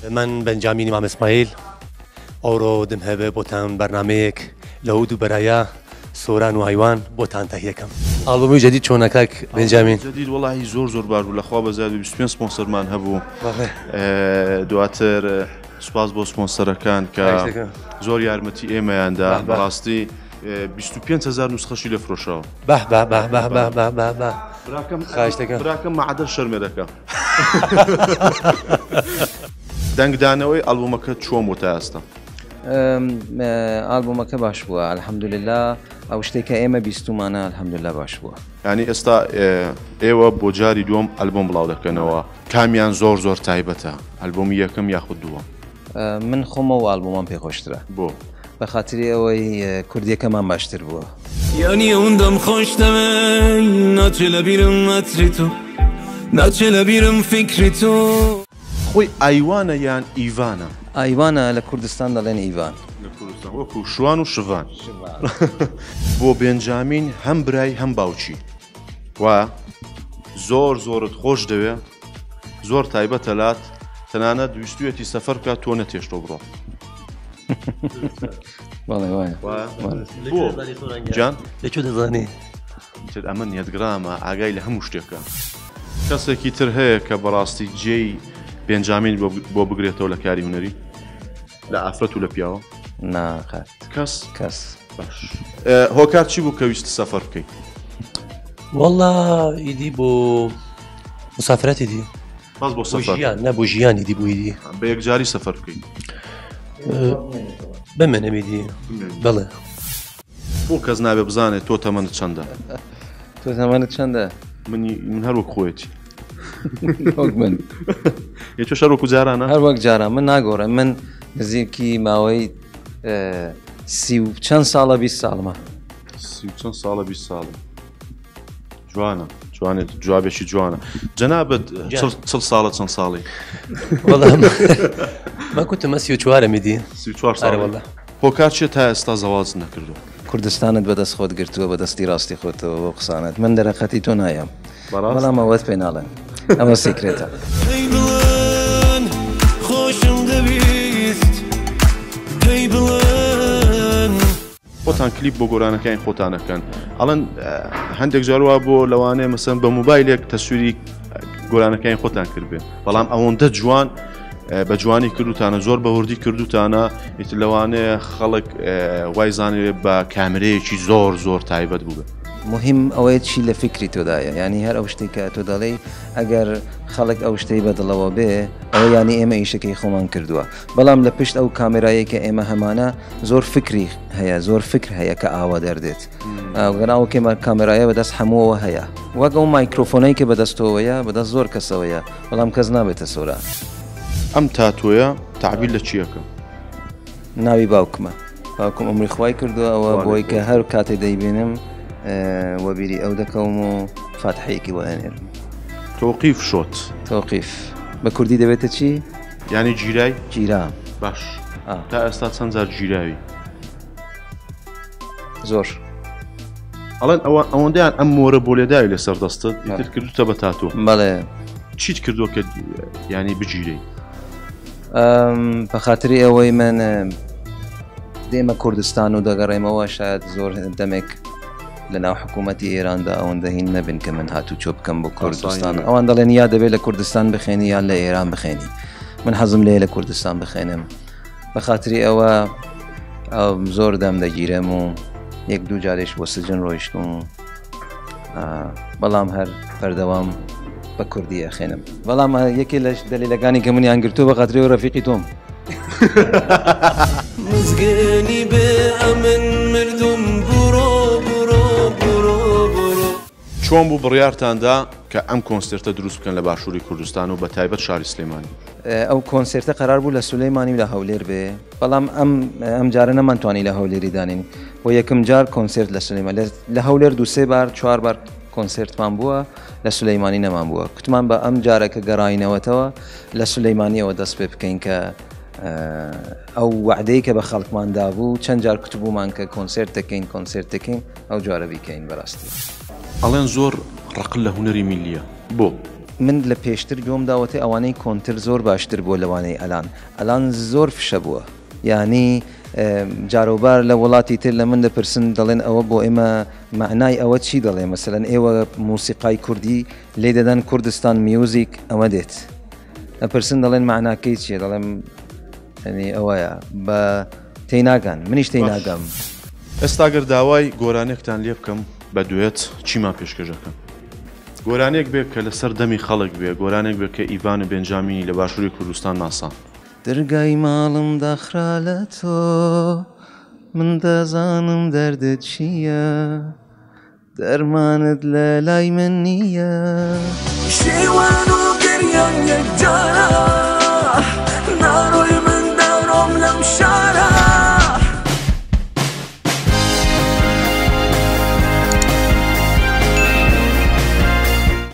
من بنجامین امام اسماعیل ئەوڕۆ دم هەبێ بۆتان بەرنامەیەک لە هود و بەرایە سۆران و هەیوان بۆتان تەهیەکەم. ئاڵبومی جدید چۆنە کاک بنجامین؟ جدید وڵی زۆر باش بوو لەخوا بەزار 25 سپۆنسەرمان هەبوو دواتر سوپاس بۆ سپۆنسەرەکان کە زۆر یارمەتی ئێمەیاندا بەڕاستی 25,000 نوسخەشی لە فرۆشەوە. براکەم مەعادەر شەرمێرەکە. دەنگدانەوەی ئەڵبومەکە چۆن بۆ تا ئێستا؟ ئالبومەکە باش بووە الحەمدولله ئەو شتێکە ئێمە بیستمانە الحەمدولله باش بووە. ینی ئێستا ئێوە بۆ جاری دووەم ئەلبۆم بڵاو دەکەنەوە کامیان زۆر تایبەتە ئەلبۆمی یەکەم یاخود دووەم؟ من خۆمەوە ئالبومەم پێخۆشترە بۆ بە خااتری ئەوەی کوردیەکەمان باشتر بووە. یعنی ئەوەندەم خۆش دەمە ناچێ لە بیرم مەتری تۆ ناچێ لە بیرم فکری تۆ. خۆی ئایوانە یان ئیڤانە؟ ئایوانە لە کوردستان دەڵێن ئیڤان وەکو شوان و شڤان. بۆ بێنجامین هەم برای هەم باوچی وا زۆرت خۆش دەوێ زۆر تایبەتە لات تەنانەت دویستوێتی سەفەر بکات تۆ نەتێشتۆ بڕۆ. جان لەکوێ دەزانی؟ ئەمە نیەتگرامە ئاگای لە هەموو شتێکە. کەسێکی تر هەیە کە بەڕاستی جێی بێنجامین بۆ بگرێتەوە لە کاری هونەری لە ئافرەت و لە پیاوە؟ ناقات کەس باش. هۆکار چی بوو کە ویست سەفەر بکەیت؟ وەڵا ئیدی بۆ مسافرەتی دی باز بۆ سەفەر نە بۆ ژیانی دی بوو ئیدی بە یەکجاری سەفەر بکەیت بمێنەمیدی بەڵێ. بۆ کەس نابێ بزانێت تۆ تەمەنت چەندە؟ تۆ تەمەنت چەندە؟ من هەر وەک خۆیەتی من تۆ شەر وەکو جارانە؟ هەر وەک جاران من ناگۆڕم من نزیکی ماوەی 30 چەند ساڵە 20 ساڵمە. 30 چەند ساڵە 20 ساڵە جوانە جوانێت جوابێکی جوانە. جەنابەت چەند ساڵە چەند ساڵی؟ من کوتم 34 میدی 34 ساڵ. هۆکار چیە تا ئێستا زەواج نەکردو؟ کوردستانت بەدەست خۆت گرتووە بەدەستی ڕاستی خۆتەوە بۆ قسانت من دەرەقەتی تۆ نایم بەڵام ئەوەت پێ ناڵێن ئەمە سیکرێتە. خۆشم دەبیست پێی بڵێن خۆتان کلیپ بۆ گۆرانەکانی خۆتانەکەن ئەڵەن هەندێک جاروا بۆ لەوانەیە مەسەن بە موبایلێک تەسووری گۆرانەکانی خۆتان کردبێن بەڵام ئەوەندە جوان بە جوانی کردوتانە زۆر بەوردی کردوتانە ئیتر لەوانەیە خەڵک وای زانێت بە کامرەیەکی زۆر تایبەت بوو. مهم ئەوەیە چی لە فکری تۆدایە ینی هەر ئەو شتێک کە تۆ دەڵێ ئەگەر خەڵک ئەو شتەی بەدڵەوە بێ ئەوە ینی ئێمە ئیشەکەی خۆمان کردووە بەڵام لە پشت ئەو کامێرایە کە ئێمە هەمانە زۆر فکری هەیە زۆر فکر هەیە کە ئاوا دەردێت گەناوە کێمە کامێرایە بەدەست هەمووەوە هەیە وەک ئەو مایکرۆفۆنەی کە بەدەستەوەیە بەدەست زۆر کەسەوەیە بەڵام کەس نابێتە سۆران. ئەم تاتۆیە تعبیر لە چیەکە؟ ناوی باوکمە باوکم ئەمری خوای کردووە ئەوە بۆی کە هەر کاتێ دەیبینم وەبیری ئەو دەکەم و فاتحەیەکی بۆ ئەنێرم. تۆقیف شۆت تۆقیف بە کوردی دەبێتە چی؟ یعنی گیرای؟ گیرام. باش تا ئێستا چەند جار گیراوی؟ زۆر. ئەڵێن ئەوەندەیان ئەم مۆرە بۆ لێداوی لەسەر دەستت ئیتر کردوتە بە تاتۆ. بەڵێ. چیت کردووە کە ینی بگیرەی؟ بە خاتری ئەوەی من دێمە کوردستان و دەگەڕێمەوە شاید زۆر دەمێک لە ناو حکوومەتی ئێراندا ئەوەندە هین نەبن کە من هاتوو چۆ بکەم بۆ کوردستان ئەوان دەڵێن یا دەبێت لە کوردستان بخێنی یان لە ئێران بخێنی من حەزم لێ لە کوردستان بخێنم بە خاتری ئەوە زۆر دەم دەگیرم و یەک دوو جارێش بۆ سجن ڕۆیشتم بەڵام هەر بەردەوام بە کوردی ئەخێنم بەڵام یەکێ لە دەلیلەکانی کە منیان گرتووە بە خاتری و ڕەفیقی تۆم مزگەنی بێ ئەمن مردم بڕۆ چۆن بوو بڕیارتاندا کە ئەم کۆنسرتە دروست بکەن لە باشووری کوردستان و بە تایبەت شاری سلێمانی؟ ئەو کۆنسرتە قەرار بوو لە سولەیمانی و لە هەولێر بێ بەڵام ئەم جارە نەمانتوانی لە هەولێری دانین بۆ یەکم جار کۆنسرت لە سولەیمان لە هەولێر 2-3 بار 4 بار کۆنسرتمان بووە لە سولەیمانی نەمان بووە کوتمان بە ئەم جارەکە گەڕاینەوەتەوە لە سولەیمانیەوە دەست پێ بکەین کە ئەو وعدەی کە بە خەڵکماندا بوو چەند جار کتبوومان کە کۆنسرت دەکەین ئەو جارە بیکەین بەڕاستی. ئەڵێن زۆر ڕقل لە هونەری میلیە بۆ من لە پێشتر گۆم داوەتی ئەوانەی کۆنتر زۆر باشتر بۆ لەوانەی ئەلان زۆر فشە بووە یعنی جاروبار لە وڵاتی تر لە من دەپرسن دەڵێن ئەوە بۆ ئێمە معنای ئەوە چی دەڵێ مەسەلەن ئێوە موسیقای کوردی لێ دەدەن کوردستان میوزیک ئەوە دێت ئەپرسن دەڵێن معناکەی چیە دەڵێم ینی ئەوەیە بە تێناگەن منیش تێناگەم ئێستاگەر داوای گۆرانێکتان لێ بکەم بە دوێت چیمان پێشکەشەکەم گۆرانێک بێت کە لەسەر دەمی خەڵک بێ گۆرانێک بێت کە ئیڤان بێنجامی لە باشووری کوردستان ناسان دەرگای ماڵم داخرا لە تۆ من دەزانم دەردت چییە دەرمانت لە لای من نییە شێوان و گریان یەکجارە ناڕۆی من دەڕۆم لەم شار